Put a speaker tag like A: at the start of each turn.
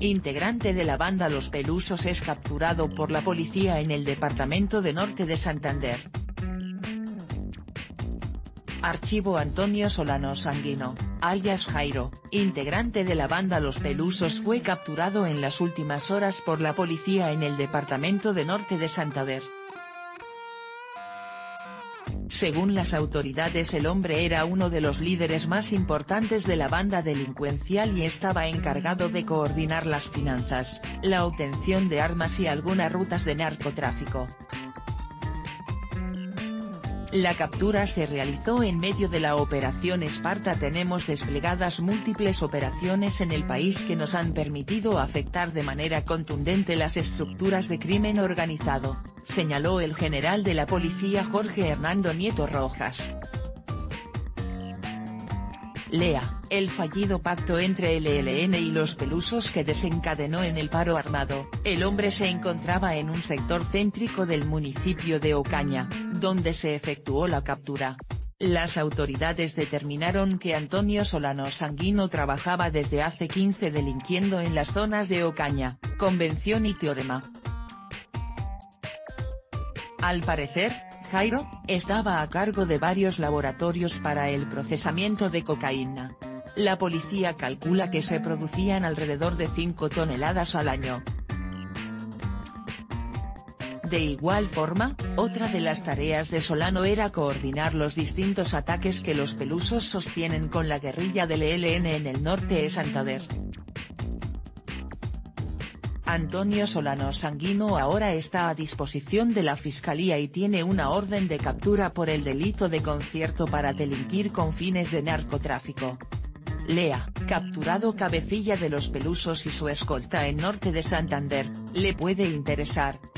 A: integrante de la banda Los Pelusos, es capturado por la policía en el departamento de Norte de Santander. Archivo: Antonio Solano Sanguino, alias Jairo, integrante de la banda Los Pelusos, fue capturado en las últimas horas por la policía en el departamento de Norte de Santander. Según las autoridades, el hombre era uno de los líderes más importantes de la banda delincuencial y estaba encargado de coordinar las finanzas, la obtención de armas y algunas rutas de narcotráfico. La captura se realizó en medio de la Operación Esparta. Tenemos desplegadas múltiples operaciones en el país que nos han permitido afectar de manera contundente las estructuras de crimen organizado, señaló el general de la policía Jorge Hernando Nieto Rojas. Lea: el fallido pacto entre el ELN y los Pelusos que desencadenó en el paro armado. El hombre se encontraba en un sector céntrico del municipio de Ocaña, donde se efectuó la captura. Las autoridades determinaron que Antonio Solano Sanguino trabajaba desde hace 15 delinquiendo en las zonas de Ocaña, Convención y Teorema. Al parecer, Jairo estaba a cargo de varios laboratorios para el procesamiento de cocaína. La policía calcula que se producían alrededor de 5 toneladas al año. De igual forma, otra de las tareas de Solano era coordinar los distintos ataques que los Pelusos sostienen con la guerrilla del ELN en el norte de Santander. Antonio Solano Sanguino ahora está a disposición de la Fiscalía y tiene una orden de captura por el delito de concierto para delinquir con fines de narcotráfico. Lea: capturado cabecilla de los Pelusos y su escolta en Norte de Santander. Le puede interesar.